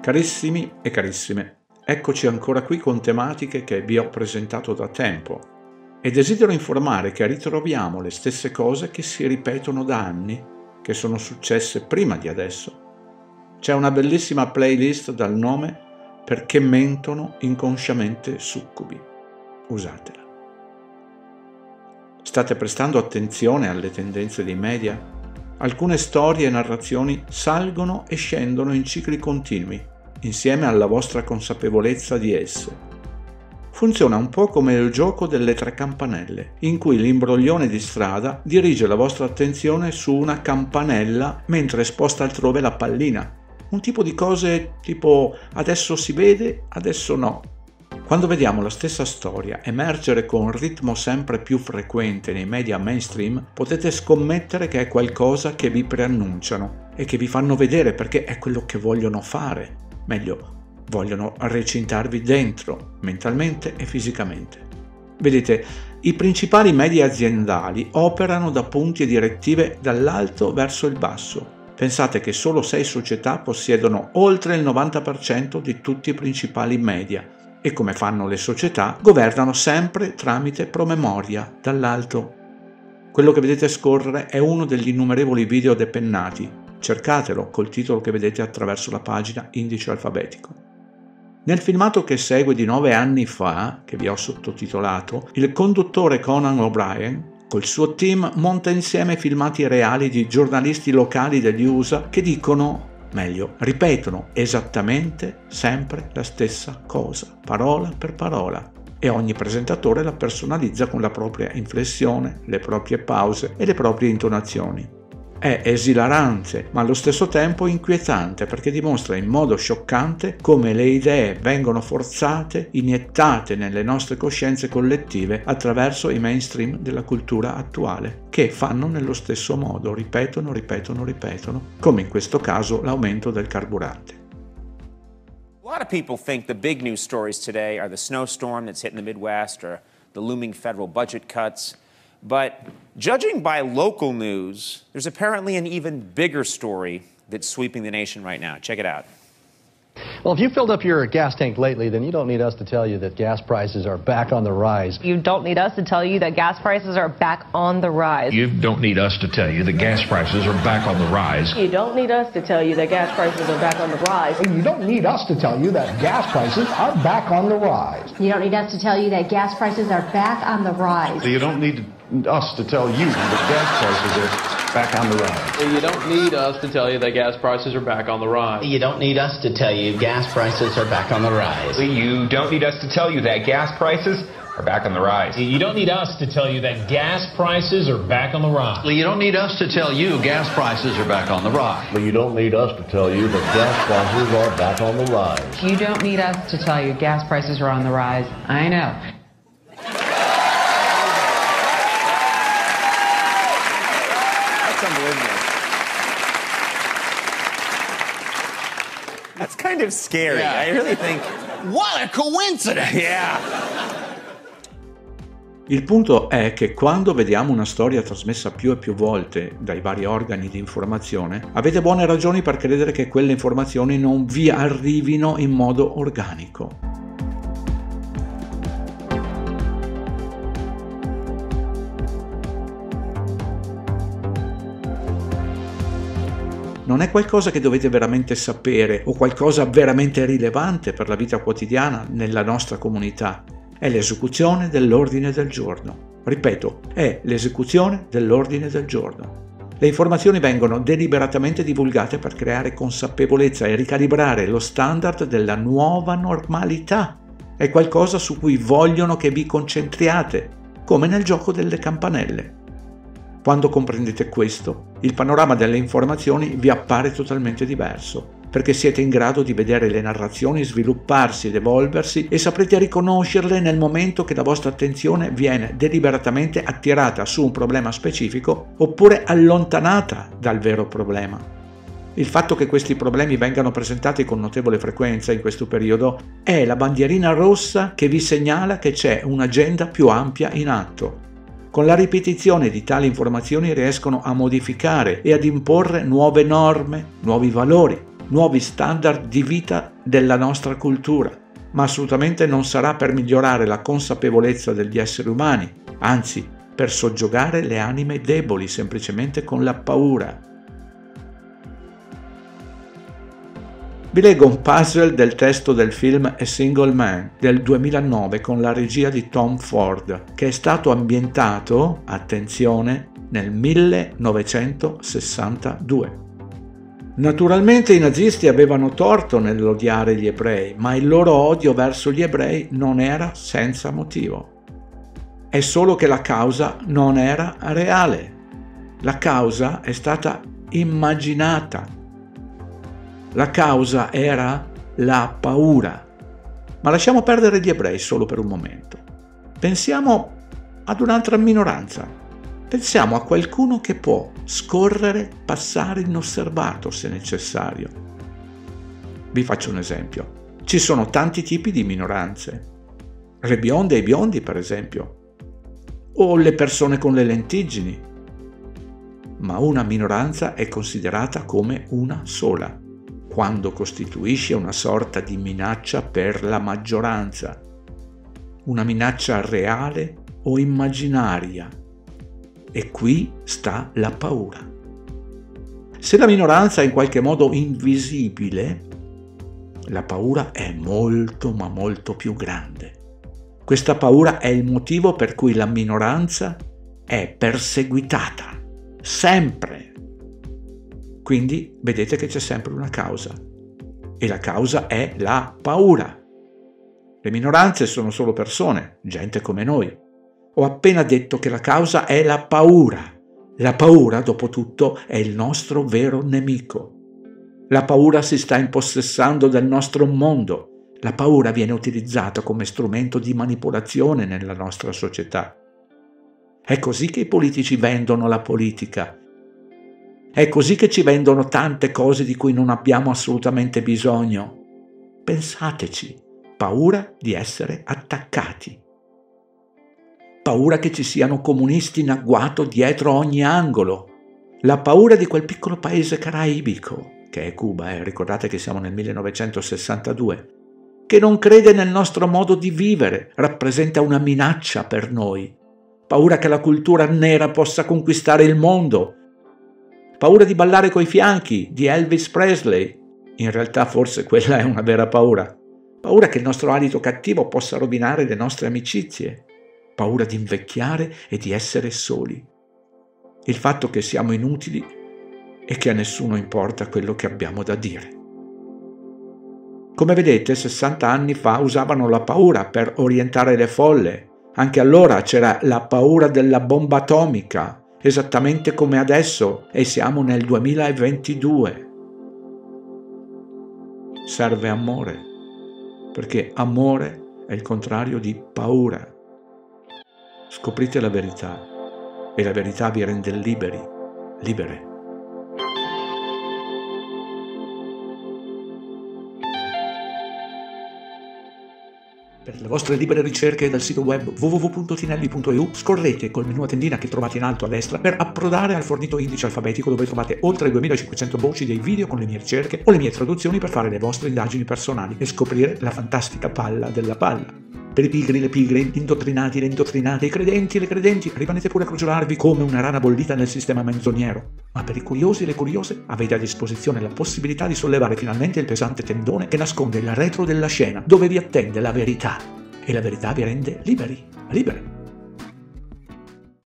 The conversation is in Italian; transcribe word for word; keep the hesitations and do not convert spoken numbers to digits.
Carissimi e carissime, eccoci ancora qui con tematiche che vi ho presentato da tempo e desidero informare che ritroviamo le stesse cose che si ripetono da anni, che sono successe prima di adesso. C'è una bellissima playlist dal nome Perché mentono inconsciamente succubi. Usatela. State prestando attenzione alle tendenze dei media? Alcune storie e narrazioni salgono e scendono in cicli continui, insieme alla vostra consapevolezza di esse. Funziona un po' come il gioco delle tre campanelle, in cui l'imbroglione di strada dirige la vostra attenzione su una campanella mentre sposta altrove la pallina. Un tipo di cose tipo adesso si vede, adesso no. Quando vediamo la stessa storia emergere con un ritmo sempre più frequente nei media mainstream, potete scommettere che è qualcosa che vi preannunciano e che vi fanno vedere perché è quello che vogliono fare. Meglio, vogliono recintarvi dentro, mentalmente e fisicamente. Vedete, i principali media aziendali operano da punti e direttive dall'alto verso il basso. Pensate che solo sei società possiedono oltre il novanta per cento di tutti i principali media e, come fanno le società, governano sempre tramite promemoria dall'alto. Quello che vedete scorrere è uno degli innumerevoli video depennati. Cercatelo col titolo che vedete attraverso la pagina indice alfabetico. Nel filmato che segue di nove anni fa, che vi ho sottotitolato, il conduttore Conan O'Brien col suo team monta insieme filmati reali di giornalisti locali degli U S A che dicono, meglio, ripetono esattamente sempre la stessa cosa, parola per parola, e ogni presentatore la personalizza con la propria inflessione, le proprie pause e le proprie intonazioni. È esilarante, ma allo stesso tempo inquietante perché dimostra in modo scioccante come le idee vengono forzate, iniettate nelle nostre coscienze collettive attraverso i mainstream della cultura attuale, che fanno nello stesso modo, ripetono, ripetono, ripetono, come in questo caso l'aumento del carburante. A lot of people think the big news stories today are the snowstorm that's hitting the Midwest or the looming federal budget cuts. But judging by local news, there's apparently an even bigger story that's sweeping the nation right now. Check it out. Well, if you filled up your gas tank lately, then you don't need us to tell you that gas prices are back on the rise. You don't need us to tell you that gas prices are back on the rise. You don't need us to tell you that gas prices are back on the rise. You don't need us to tell you that gas prices are back on the rise. You don't need us to tell you that gas prices are back on the rise. You don't need us to tell you that gas prices are back on the rise. So you don't need us to tell you that gas prices are back on the rise. You don't need us to tell you that gas prices are back on the rise. You don't need us to tell you gas prices are back on the rise. You don't need us to tell you that gas prices are back on the rise. You don't need us to tell you that gas prices are back on the rise. You don't need us to tell you gas prices are back on the rise. You don't need us to tell you that gas prices are back on the rise. You don't need us to tell you gas prices are on the rise. I know. That's kind of scary. Yeah. I really think... What a coincidence! Yeah. Il punto è che quando vediamo una storia trasmessa più e più volte dai vari organi di informazione, avete buone ragioni per credere che quelle informazioni non vi arrivino in modo organico. Non è qualcosa che dovete veramente sapere o qualcosa veramente rilevante per la vita quotidiana nella nostra comunità. È l'esecuzione dell'ordine del giorno. Ripeto, è l'esecuzione dell'ordine del giorno. Le informazioni vengono deliberatamente divulgate per creare consapevolezza e ricalibrare lo standard della nuova normalità. È qualcosa su cui vogliono che vi concentriate, come nel gioco delle campanelle. Quando comprendete questo, il panorama delle informazioni vi appare totalmente diverso, perché siete in grado di vedere le narrazioni svilupparsi ed evolversi e saprete riconoscerle nel momento che la vostra attenzione viene deliberatamente attirata su un problema specifico oppure allontanata dal vero problema. Il fatto che questi problemi vengano presentati con notevole frequenza in questo periodo è la bandierina rossa che vi segnala che c'è un'agenda più ampia in atto. Con la ripetizione di tali informazioni riescono a modificare e ad imporre nuove norme, nuovi valori, nuovi standard di vita della nostra cultura, ma assolutamente non sarà per migliorare la consapevolezza degli esseri umani, anzi per soggiogare le anime deboli semplicemente con la paura. Vi leggo un puzzle del testo del film A Single Man del duemilanove con la regia di Tom Ford, che è stato ambientato, attenzione, nel millenovecentosessantadue. Naturalmente i nazisti avevano torto nell'odiare gli ebrei, ma il loro odio verso gli ebrei non era senza motivo. È solo che la causa non era reale. La causa è stata immaginata. La causa era la paura. Ma lasciamo perdere gli ebrei solo per un momento. Pensiamo ad un'altra minoranza. Pensiamo a qualcuno che può scorrere, passare inosservato se necessario. Vi faccio un esempio. Ci sono tanti tipi di minoranze. Le bionde e i biondi, per esempio. O le persone con le lentiggini. Ma una minoranza è considerata come una sola, quando costituisce una sorta di minaccia per la maggioranza, una minaccia reale o immaginaria. E qui sta la paura. Se la minoranza è in qualche modo invisibile, la paura è molto ma molto più grande. Questa paura è il motivo per cui la minoranza è perseguitata, sempre. Quindi vedete che c'è sempre una causa, e la causa è la paura. Le minoranze sono solo persone, gente come noi. Ho appena detto che la causa è la paura. La paura, dopo tutto, è il nostro vero nemico. La paura si sta impossessando del nostro mondo. La paura viene utilizzata come strumento di manipolazione nella nostra società. È così che i politici vendono la politica. È così che ci vendono tante cose di cui non abbiamo assolutamente bisogno. Pensateci, paura di essere attaccati. Paura che ci siano comunisti in agguato dietro ogni angolo. La paura di quel piccolo paese caraibico, che è Cuba, eh? Ricordate che siamo nel millenovecentosessantadue, che non crede nel nostro modo di vivere, rappresenta una minaccia per noi. Paura che la cultura nera possa conquistare il mondo. Paura di ballare coi fianchi di Elvis Presley. In realtà forse quella è una vera paura. Paura che il nostro alito cattivo possa rovinare le nostre amicizie. Paura di invecchiare e di essere soli. Il fatto che siamo inutili e che a nessuno importa quello che abbiamo da dire. Come vedete, sessanta anni fa usavano la paura per orientare le folle. Anche allora c'era la paura della bomba atomica, esattamente come adesso, e siamo nel duemilaventidue. Serve amore, perché amore è il contrario di paura. Scoprite la verità e la verità vi rende liberi, libere. Per le vostre libere ricerche dal sito web w w w punto tinelli punto e u scorrete col menu a tendina che trovate in alto a destra per approdare al fornito indice alfabetico dove trovate oltre duemilacinquecento voci dei video con le mie ricerche o le mie traduzioni per fare le vostre indagini personali e scoprire la fantastica palla della palla. Per i pigri, le pigre, gli indottrinati, le indottrinate, i credenti e le credenti, rimanete pure a crogiolarvi come una rana bollita nel sistema menzognero. Ma per i curiosi e le curiose avete a disposizione la possibilità di sollevare finalmente il pesante tendone che nasconde il retro della scena, dove vi attende la verità. E la verità vi rende liberi, libere.